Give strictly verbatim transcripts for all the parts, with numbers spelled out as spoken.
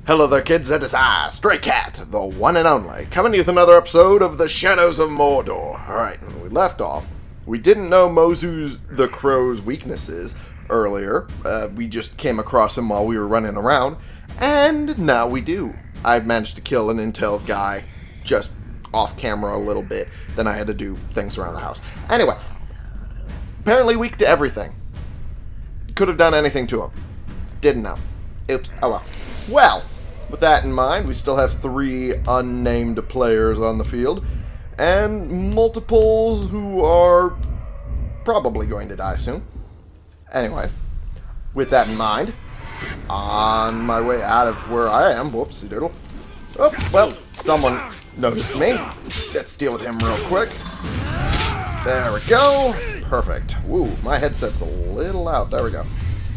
Hello there kids, it is I, Stray Cat, the one and only, coming to you with another episode of The Shadows of Mordor. Alright, when we left off, we didn't know Mozu's the Crow's weaknesses earlier. Uh, we just came across him while we were running around, and now we do. I managed to kill an intel guy just off camera a little bit, then I had to do things around the house. Anyway, apparently weak to everything. Could have done anything to him. Didn't know. Oops, oh well. Well, with that in mind, we still have three unnamed players on the field, and multiples who are probably going to die soon. Anyway, with that in mind, on my way out of where I am, whoopsie doodle. Oh, well, someone noticed me. Let's deal with him real quick. There we go. Perfect. Woo, my headset's a little loud. There we go.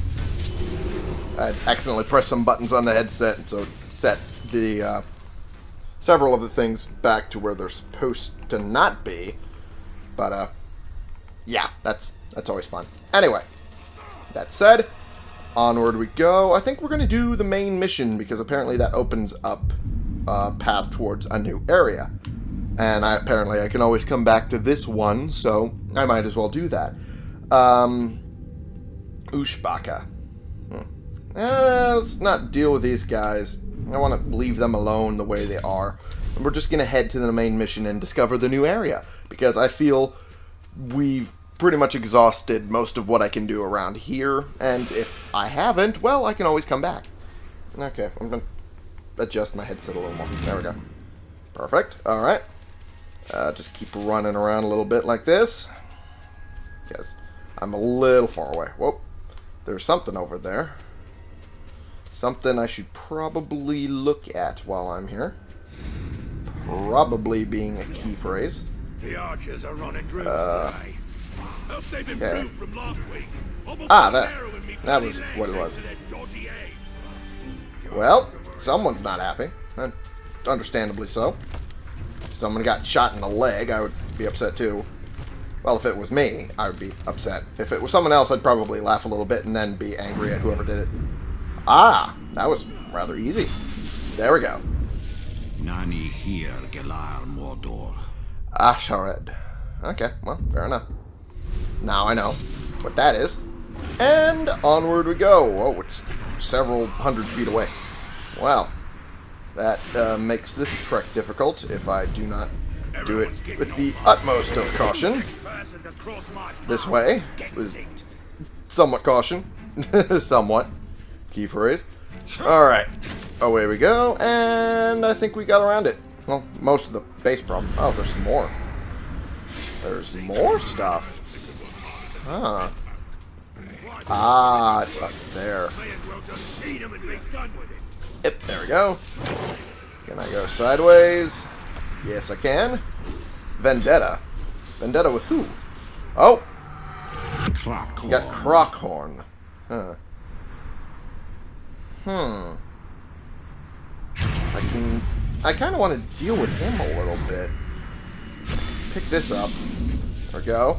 I accidentally pressed some buttons on the headset, and so set the uh, several of the things back to where they're supposed to not be. But uh, yeah, that's that's always fun. Anyway, that said, onward we go. I think we're gonna do the main mission because apparently that opens up a path towards a new area, and I apparently I can always come back to this one, so I might as well do that. Um, Ushbaka. Hmm. Eh, let's not deal with these guys. I want to leave them alone the way they are. And we're just going to head to the main mission and discover the new area. Because I feel we've pretty much exhausted most of what I can do around here. And if I haven't, well, I can always come back. Okay, I'm going to adjust my headset a little more. There we go. Perfect. Alright. Uh, just keep running around a little bit like this. Because I'm a little far away. Whoa. There's something over there. Something I should probably look at while I'm here. Probably being a key phrase. The archers are running through uh, okay. Ah, that that was what it was. Well, someone's not happy. And understandably so. If someone got shot in the leg, I would be upset too. Well, if it was me, I would be upset. If it was someone else, I'd probably laugh a little bit and then be angry at whoever did it. Ah, that was rather easy. There we go. Nani here, Gelar Mordor. Ashared. Okay, well, fair enough. Now I know what that is. And onward we go. Oh, it's several hundred feet away. Wow. That uh, makes this trek difficult if I do not do it with the utmost of caution. This way was somewhat caution. Somewhat. Key phrase. Alright. Away we go. And I think we got around it. Well, most of the base problem. Oh, there's some more. There's more stuff. Huh. Ah, it's up there. Yep, there we go. Can I go sideways? Yes, I can. Vendetta. Vendetta with who? Oh! You got Crockhorn. Huh. Hmm. I can... I kind of want to deal with him a little bit. Pick this up. There we go.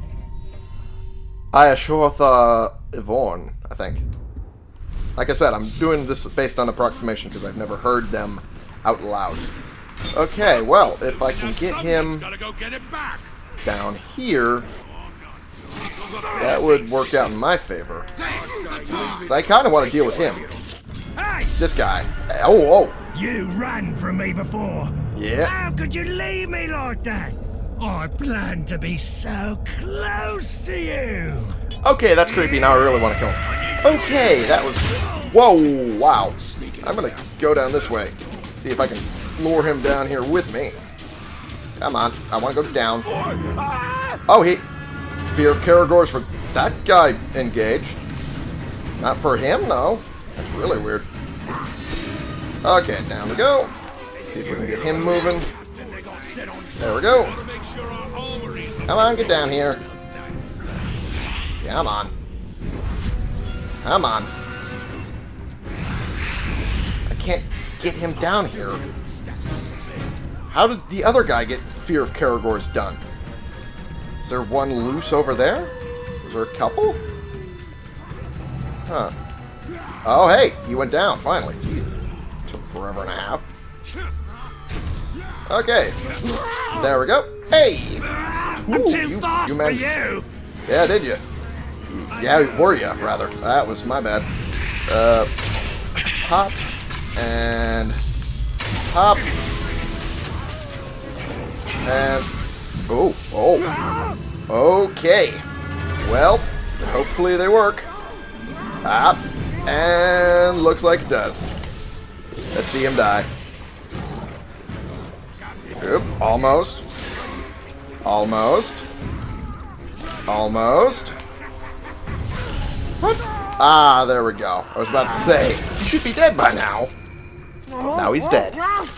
Iashortha Ivorn, I think. Like I said, I'm doing this based on approximation because I've never heard them out loud. Okay, well, if I can get him down here, that would work out in my favor. So I kind of want to deal with him. This guy. Oh, oh. You ran from me before. Yeah. How could you leave me like that? I planned to be so close to you. Okay, that's creepy. Now I really want to kill him. Okay, that was... Whoa, wow. I'm going to go down this way. See if I can lure him down here with me. Come on. I want to go down. Oh, he... Fear of Karagor's for that guy engaged. Not for him, though. That's really weird. Okay, down we go. See if we can get him moving. There we go. Come on, get down here. Come on. Come on. I can't get him down here. How did the other guy get Fear of Karagor's done? Is there one loose over there? Is there a couple? Huh. Oh, hey, he went down, finally. Jesus. forever and a half. Okay. There we go. Hey! I'm Ooh, too you, fast you for managed- you. Yeah, did you? Yeah, were you, rather. That was my bad. Uh, hop. And... hop. And... oh, oh. Okay. Well, hopefully they work. Hop. And looks like it does. Let's see him die. Oop, almost. Almost. Almost. What? Ah, there we go. I was about to say, he should be dead by now. Now he's dead.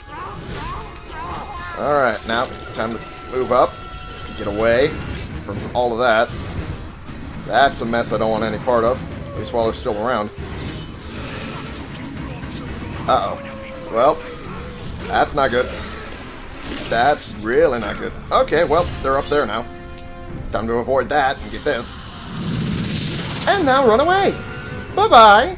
Alright, now time to move up. Get away from all of that. That's a mess I don't want any part of. At least while they're still around. Uh-oh. Well, that's not good. That's really not good. Okay, well, they're up there now. Time to avoid that and get this. And now run away. Bye-bye.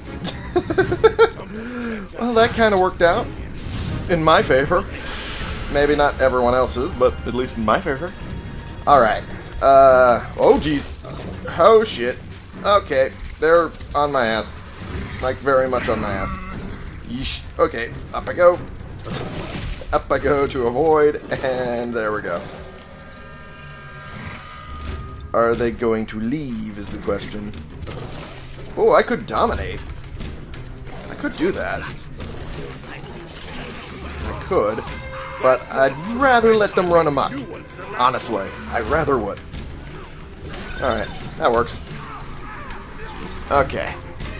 Well, that kind of worked out. In my favor. Maybe not everyone else's, but at least in my favor. Alright. Uh, oh, jeez. Oh, shit. Okay, they're on my ass. Like, very much on my ass. Yeesh. Okay, up I go. Up I go to avoid, and there we go. Are they going to leave, is the question. Oh, I could dominate. I could do that. I could, but I'd rather let them run amok. Honestly, I rather would. Alright, that works. Okay.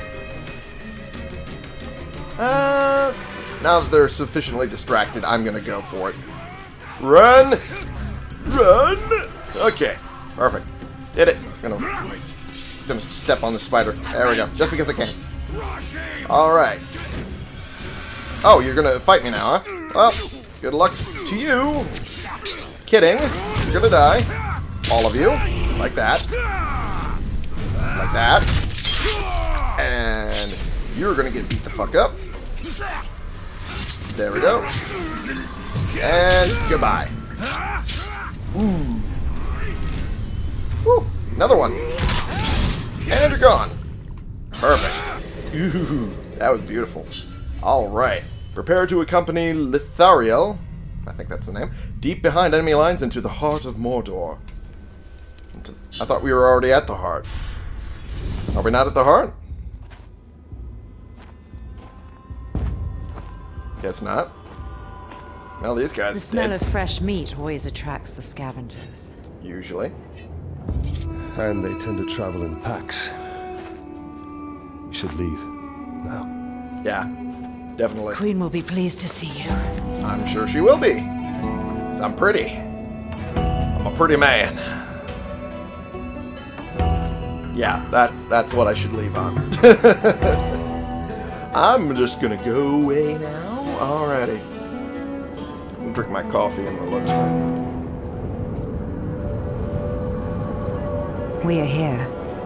Uh, now that they're sufficiently distracted, I'm gonna go for it. Run! Run! Okay, perfect. Did it. Gonna, gonna step on the spider. There we go. Just because I can. Alright. Oh, you're gonna fight me now, huh? Well, good luck to you. Kidding. You're gonna die. All of you. Like that. Like that. And you're gonna get beat the fuck up. There we go. And goodbye. Ooh. Woo. Another one. And you're gone. Perfect. Ooh, that was beautiful. Alright. Prepare to accompany Lithariel, I think that's the name, deep behind enemy lines into the heart of Mordor. I thought we were already at the heart. Are we not at the heart? Guess not. Well, these guys The smell did. of fresh meat always attracts the scavengers. Usually. And they tend to travel in packs. We should leave now. Yeah, definitely. Queen will be pleased to see you. I'm sure she will be. Because I'm pretty. I'm a pretty man. Yeah, that's that's what I should leave on. I'm just gonna go away now. Alrighty. I'll drink my coffee in the lunchtime. We are here.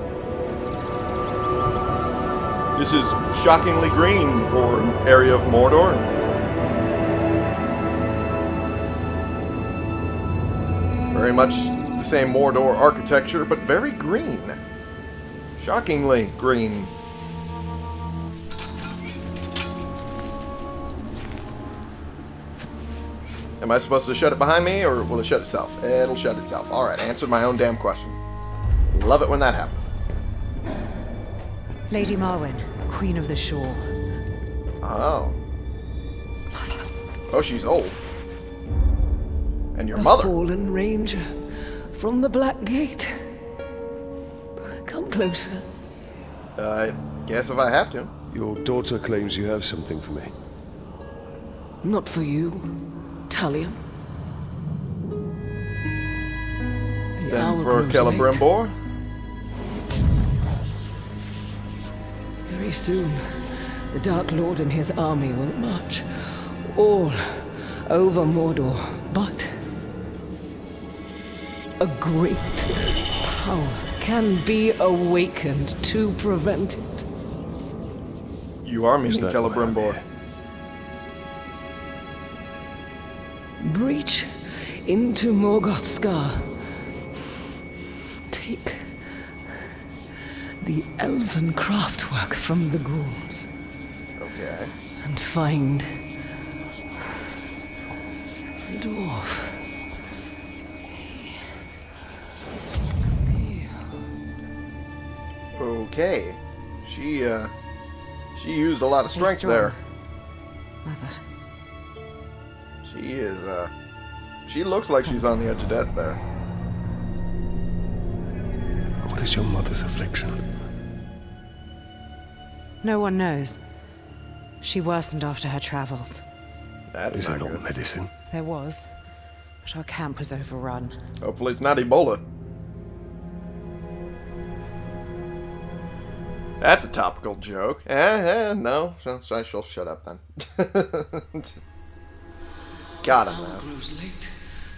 This is shockingly green for an area of Mordor. Very much the same Mordor architecture, but very green. Shockingly green. Am I supposed to shut it behind me, or will it shut itself? It'll shut itself. Alright, answered my own damn question. Love it when that happens. Lady Marwen, Queen of the Shore. Oh. Oh, she's old. And your A mother. fallen ranger from the Black Gate. Come closer. Uh, guess if I have to. Your daughter claims you have something for me. Not for you, Talion. The Then hour for grows Celebrimbor. late. Very soon, the Dark Lord and his army will march all over Mordor, but a great power can be awakened to prevent it. You are meeting that Celebrimbor. breach into Morgoth's scar. Take the elven craftwork from the ghouls. Okay. And find the dwarf. Okay. She, uh... She used a lot of Stay strength strong, there. Mother. She is, uh... She looks like she's on the edge of death there. What is your mother's affliction? No one knows. She worsened after her travels. That's Is not it not good. medicine? There was, but our camp was overrun. Hopefully it's not Ebola. That's a topical joke. Eh, eh, no. I shall shut up then. Got him, Hour man. grows late.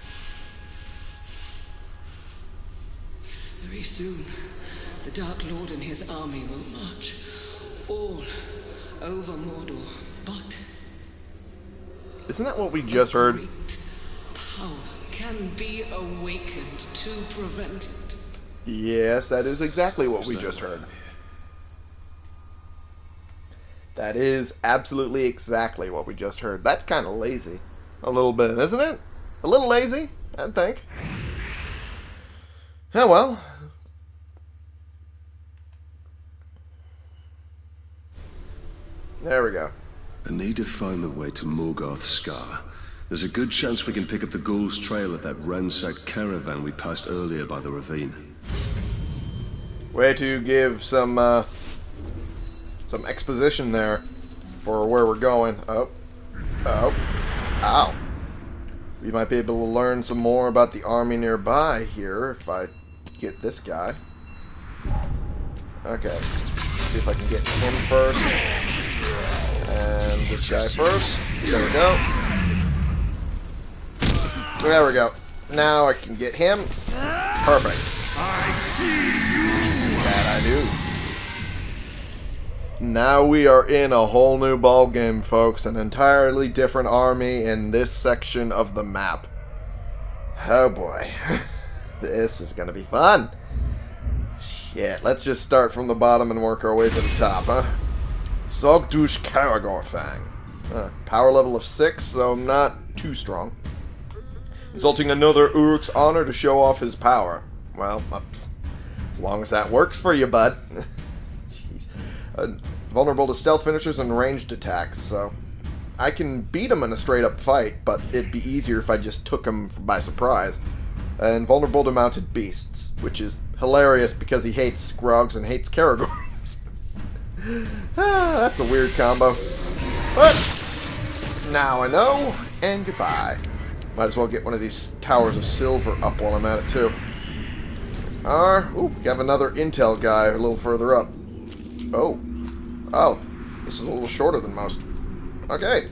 Very soon, the Dark Lord and his army will march all over Mordor, but Isn't that what we just heard? great power can be awakened to prevent it. Yes, that is exactly what we just heard. That is absolutely exactly what we just heard. That's kind of lazy. A little bit, isn't it? A little lazy, I think. Yeah, well. There we go. I need to find the way to Morgoth's scar. There's a good chance we can pick up the ghoul's trail at that ransacked caravan we passed earlier by the ravine. Way to give some, uh, some exposition there for where we're going. Oh. Oh. Ow. We might be able to learn some more about the army nearby here if I get this guy. Okay. Let's see if I can get him first. And this guy first. There we go. There we go. Now I can get him. Perfect. That I do. Now we are in a whole new ball game, folks. An entirely different army in this section of the map. Oh boy. This is gonna be fun. Shit, let's just start from the bottom and work our way to the top, huh? Sogdush Karagorfang. Uh, power level of six, so not too strong. Insulting another Uruk's honor to show off his power. Well, uh, as long as that works for you, bud. Jeez. Uh, vulnerable to stealth finishers and ranged attacks, so I can beat him in a straight-up fight, but it'd be easier if I just took him by surprise. And vulnerable to mounted beasts, which is hilarious because he hates Skrogs and hates Karagors. Ah, that's a weird combo. But now I know, and goodbye. Might as well get one of these towers of silver up while I'm at it, too. Ah, ooh, we have another intel guy a little further up. Oh. Oh, this is a little shorter than most. Okay.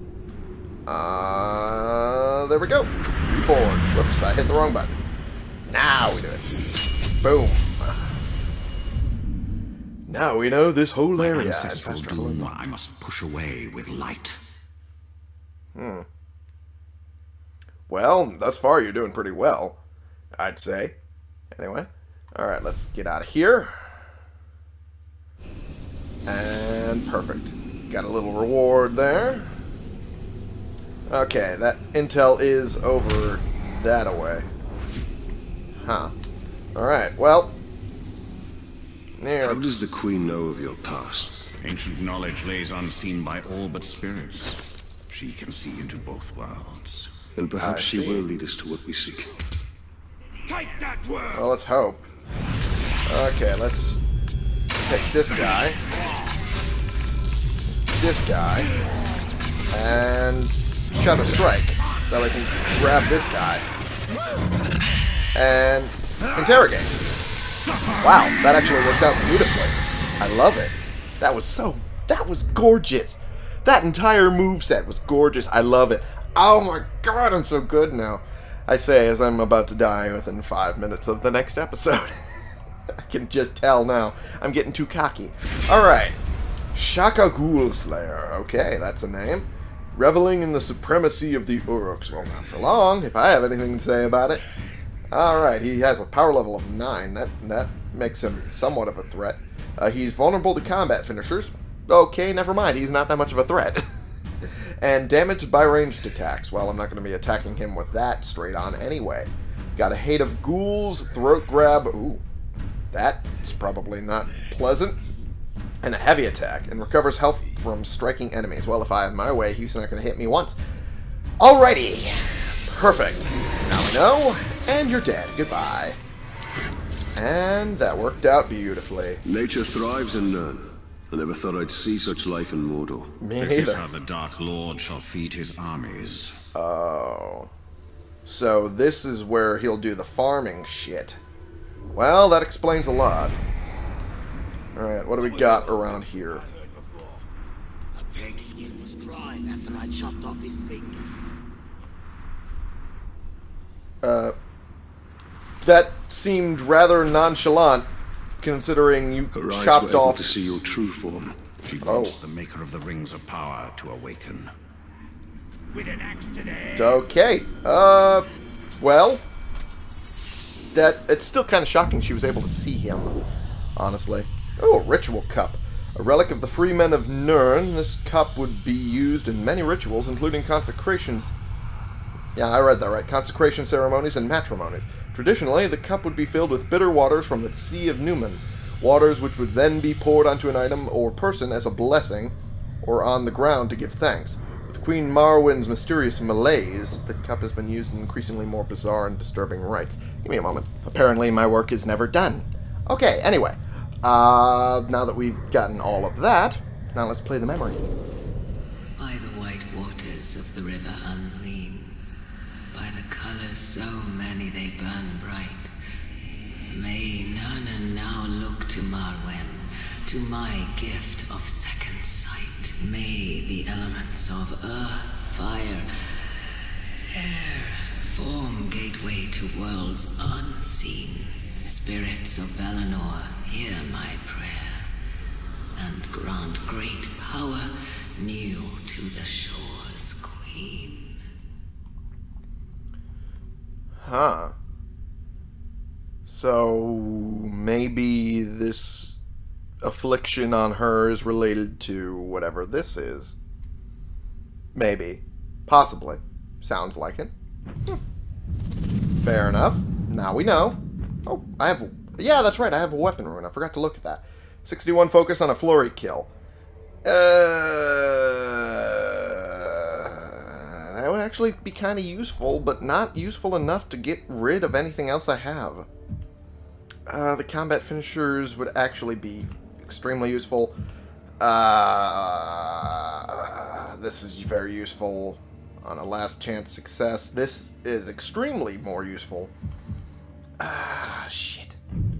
Uh, there we go. Forge. Whoops, I hit the wrong button. Now we do it. Boom. Now we know this whole My area. ancestral has doom I must push away with light. Hmm. Well, thus far you're doing pretty well, I'd say. Anyway. Alright, let's get out of here. And perfect. Got a little reward there. Okay, that intel is over that away. Huh. Alright, well. There. How does the Queen know of your past? Ancient knowledge lays unseen by all but spirits. She can see into both worlds. And perhaps I she see. will lead us to what we seek. Take that word! Well, let's hope. Okay, let's take this guy. This guy. And Shadow Strike. So I can grab this guy. And interrogate. Wow, that actually worked out beautifully. I love it. That was so... That was gorgeous. That entire moveset was gorgeous. I love it. Oh my god, I'm so good now. I say as I'm about to die within five minutes of the next episode. I can just tell now. I'm getting too cocky. Alright. Shaka Ghoul Slayer. Okay, that's a name. reveling in the supremacy of the Uruks. Well, not for long, if I have anything to say about it. Alright, he has a power level of nine. That, that makes him somewhat of a threat. Uh, he's vulnerable to combat finishers. Okay, never mind. He's not that much of a threat. And damaged by ranged attacks. Well, I'm not going to be attacking him with that straight on anyway. Got a hate of ghouls, throat grab. Ooh, that's probably not pleasant. And a heavy attack. And recovers health from striking enemies. Well, if I have my way, he's not going to hit me once. Alrighty. Perfect. Now we know. And you're dead. Goodbye. And that worked out beautifully. Nature thrives in none. I never thought I'd see such life in Mordor. Me This is neither. how the Dark Lord shall feed his armies. Oh. So this is where he'll do the farming shit. Well, that explains a lot. Alright, what do we got around here? A pig's skin was drying after I chopped off his finger. Uh, that seemed rather nonchalant, considering you Her eyes chopped were able off... to see your true form. She Oh. wants the maker of the Rings of Power to awaken. With an axe to the head. Okay. Uh, well, that it's still kind of shocking she was able to see him, honestly. Oh, a ritual cup. A relic of the free men of Nirn. This cup would be used in many rituals, including consecrations. Yeah, I read that right. Consecration ceremonies and matrimonies. Traditionally, the cup would be filled with bitter waters from the Sea of Newman. Waters which would then be poured onto an item or person as a blessing, or on the ground to give thanks. With Queen Marwyn's mysterious malaise, the cup has been used in increasingly more bizarre and disturbing rites. Give me a moment. Apparently my work is never done. Okay, anyway. Uh, now that we've gotten all of that, now let's play the memory. By the white waters of the river Unween, by the colors so many they burn bright, may none now look to Marwen, to my gift of second sight. May the elements of earth, fire, air form gateway to worlds unseen. Spirits of Valinor, hear my prayer, and grant great power new to the shore's queen. Huh. So maybe this affliction on her is related to whatever this is. Maybe. Possibly. Sounds like it. Hmm. Fair enough. Now we know. Oh, I have... Yeah, that's right. I have a weapon rune. I forgot to look at that. sixty-one focus on a flurry kill. Uh, that would actually be kind of useful, but not useful enough to get rid of anything else I have. Uh, the combat finishers would actually be extremely useful. Uh, this is very useful on a last chance success. This is extremely more useful. Ah, shit.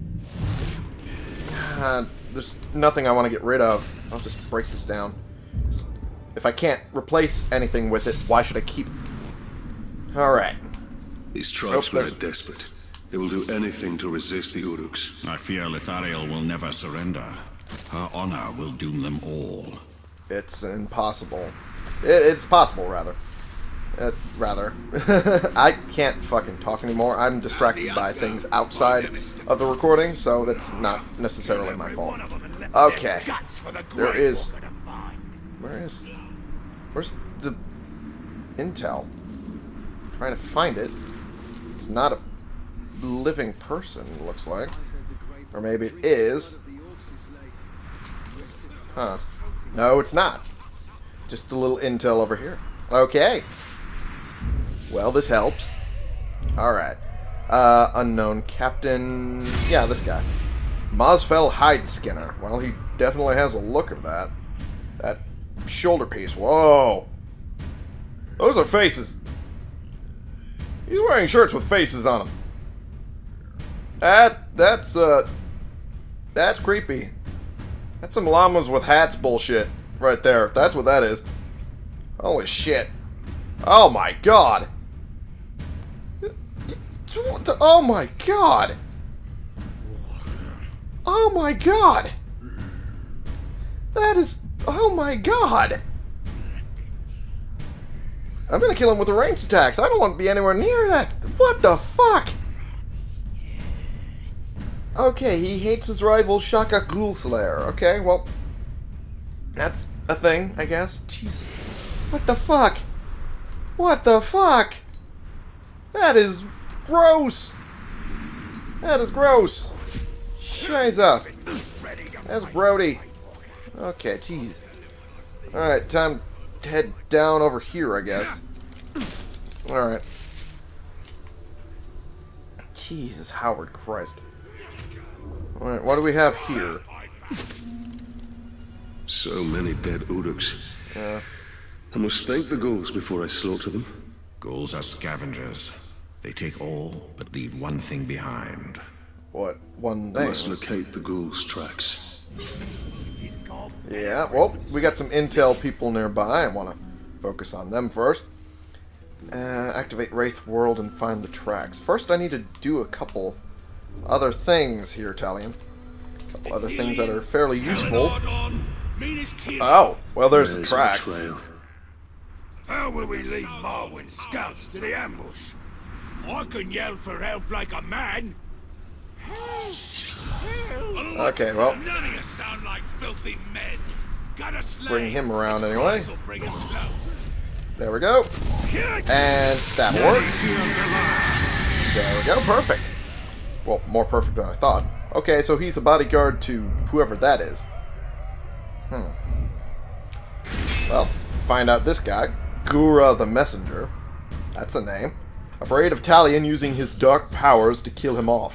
Uh, there's nothing I want to get rid of. I'll just break this down. If I can't replace anything with it, why should I keep it? Alright. These tribes Nope, were there's- desperate. They will do anything to resist the Uruks. I fear Lithariel will never surrender. Her honor will doom them all. It's impossible. It, it's possible, rather. Uh, rather. I can't fucking talk anymore. I'm distracted by things outside of the recording, so that's not necessarily my fault. Okay. There is... Where is... Where's the intel? I'm trying to find it. It's not a living person, it looks like. Or maybe it is. Huh. No, it's not. Just a little intel over here. Okay. Well, this helps. Alright. Uh, unknown captain... Yeah, this guy. Mosfell Hideskinner. Well, he definitely has a look of that. That shoulder piece. Whoa. Those are faces. He's wearing shirts with faces on them. That, that's, uh... That's creepy. That's some llamas with hats bullshit. Right there. That's what that is. Holy shit. Oh my god. Oh my god. Oh my god. That is... Oh my god. I'm gonna kill him with the ranged attacks. I don't want to be anywhere near that. What the fuck? Okay, he hates his rival Shaka Ghoulslayer. Okay, well, that's a thing, I guess. Jeez. What the fuck? What the fuck? That is gross. That is gross. Shiza. That's Brody. Okay, jeez. Alright, time to head down over here, I guess. Alright. Jesus, Howard Christ. Alright, what do we have here? So many dead Uruks. Yeah. I must thank the ghouls before I slaughter them. Ghouls are scavengers. They take all, but leave one thing behind. What? One I thing? must locate the ghouls' tracks. Yeah, well, we got some intel people nearby. I want to focus on them first. Uh, activate Wraith World and find the tracks. First, I need to do a couple other things here, Talion. A couple other things that are fairly useful. Oh, well, there's, there's the tracks. The trail. How will we lead Marwyn's scouts to the ambush? I can yell for help like a man. Okay, well, None of you sound like filthy men. Gotta slay. Bring him around anyway. Bring him close. There we go. And that worked. There we go. Perfect. Well, more perfect than I thought. Okay, so he's a bodyguard to whoever that is. Hmm. Well, find out this guy. Gura the Messenger. That's a name. Afraid of Talion using his dark powers to kill him off.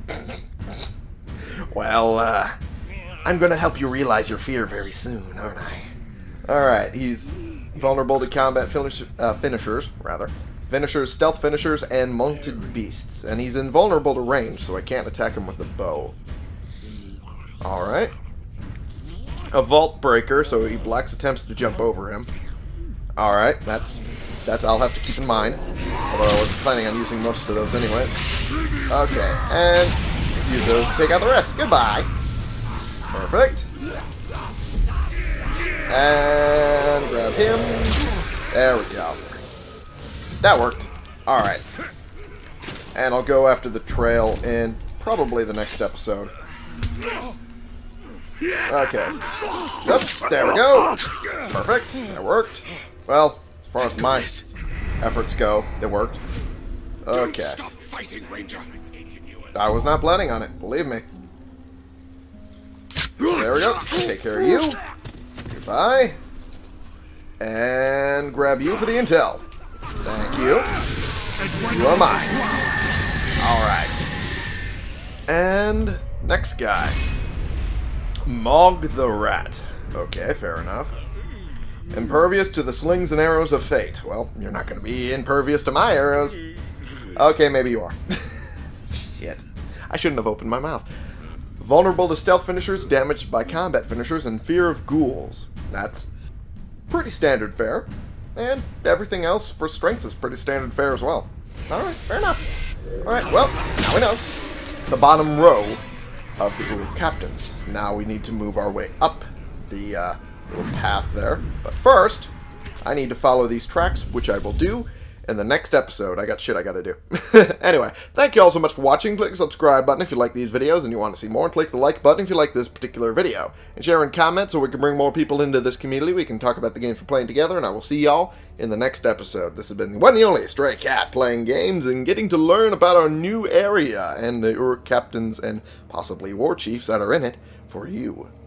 Well, uh, I'm gonna help you realize your fear very soon, aren't I? Alright, he's vulnerable to combat finish, uh, finishers, rather. Finishers, stealth finishers, and mounted beasts. And he's invulnerable to range, so I can't attack him with the bow. Alright. A vault breaker, so he blocks attempts to jump over him. Alright, that's that's I'll have to keep in mind. Although I wasn't planning on using most of those anyway. Okay, and use those to take out the rest. Goodbye. Perfect. And grab him. There we go. That worked. Alright. And I'll go after the trail in probably the next episode. Okay. Yep, there we go. Perfect. That worked. Well, as far as my efforts go, it worked. Okay. Stop fighting, Ranger. I was not planning on it, believe me. There we go. Take care of you. Goodbye. And grab you for the intel. Thank you. You are mine. Alright. And next guy. Mog the Rat. Okay, fair enough. Impervious to the slings and arrows of fate. Well, you're not going to be impervious to my arrows. Okay, maybe you are. Shit. I shouldn't have opened my mouth. Vulnerable to stealth finishers, damaged by combat finishers, and fear of ghouls. That's pretty standard fare. And everything else for strengths is pretty standard fare as well. Alright, fair enough. Alright, well, now we know. The bottom row of the Uruk captains. Now we need to move our way up the uh, little path there. But first, I need to follow these tracks, which I will do in the next episode. I got shit I gotta do. Anyway, thank you all so much for watching. Click the subscribe button if you like these videos and you want to see more. And click the like button if you like this particular video. And share and comment so we can bring more people into this community. We can talk about the games we're playing together. And I will see y'all in the next episode. This has been the one and only Stray Cat playing games and getting to learn about our new area and the Uruk captains and possibly war chiefs that are in it for you.